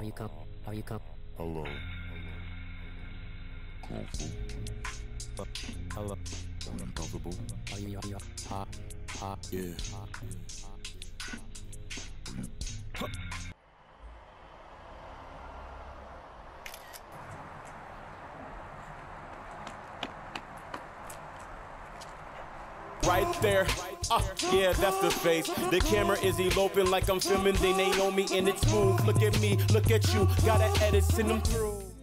you come? Hello. Hello. Uncomfortable. Are you Yeah. Right there, yeah, that's the face. The camera is eloping like I'm filming the Naomi and it's smooth. Look at me, look at you, gotta edit, send them through.